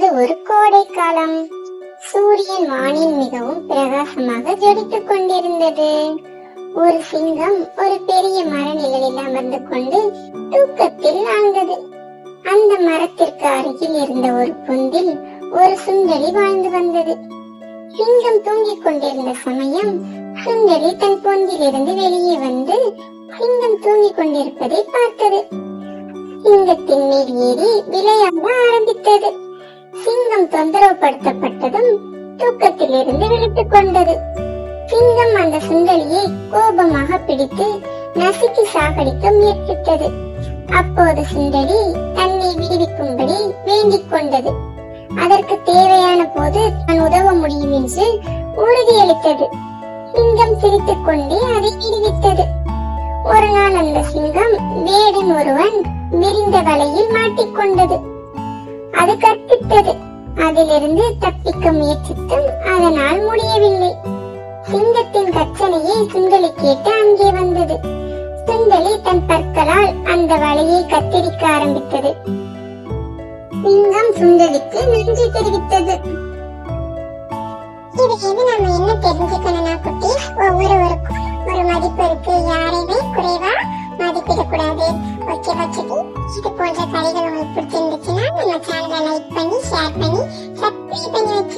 ஒரு கோடை காலம். சூரியன் வானில் மிகவும் பிரகாசமாக ஜொலித்துக் கொண்டிருந்தது. ஒரு சிங்கம் ஒரு பெரிய மர நிழலில் அமர்ந்து கொண்டு தூக்கத்தில் ஆழ்ந்தது. அந்த மரத்திற்கு அருகில் இருந்த ஒரு பொந்தில் ஒரு சுண்டெலி வாழ்ந்து வந்தது. சிங்கம் தூங்கிக் கொண்டிருந்த சமயம் சுண்டெலி தன் பொந்திலிருந்து வெளியே வந்து சிங்கம் தூங்கிக் கொண்டிருப்பதை பார்த்தது. சிங்கத்தின் மேல் ஏறி விளையாட ஆரம்பித்தது. சிங்கம் தொந்தரவுப்படுத்தப்பட்டதும் தூக்கத்திலிருந்து விழித்துக் கொண்டது. சிங்கம் அந்த சுண்டெலியை கோபமாக பிடித்து நசுக்கி சாகடிக்க முயற்சித்தது. அப்போது சுண்டெலி தன்னை விடுவிக்கும்படி வேண்டிக் கொண்டது. அதற்கு தேவையான போது தான் உதவ முடியும் என்று உறுதியளித்தது. சிங்கம் சிரித்துக் கொண்டே அதை விடுவித்தது. ஒரு நாள் அந்த சிங்கம் வேடன் ஒருவன் விரிந்த வலையில் மாட்டிக்கொண்டது. அது கற்பித்தது. அதிலிருந்து தப்பிக்க முயற்சித்தும் அதனால் முடியவில்லை. சிங்கத்தின் கச்சனையை சுண்டெலி கேட்டு அங்கே வந்தது. சுண்டெலி தன் பற்களால் அந்த வலையை கத்தரிக்க ஆரம்பித்தது. சிங்கம் சுண்டெலிக்கு நன்றி தெரிவித்தது. இதுல நம்ம என்ன தெரிஞ்சுக்கணும்னா குட்டி, ஒவ்வொருவருக்கும் ஒரு மதிப்பு இருக்கு. யாரையுமே குறைவா மதிப்பிடக்கூடாது. ஓகேவா சுட்டி? இது போன்ற கதைகள் உங்களுக்கு பிடிச்சிருந்துச்சுன்னா நம்ம சேனலை லைக் பண்ணி ஷேர் பண்ணி சப்ஸ்கிரைப் பண்ணி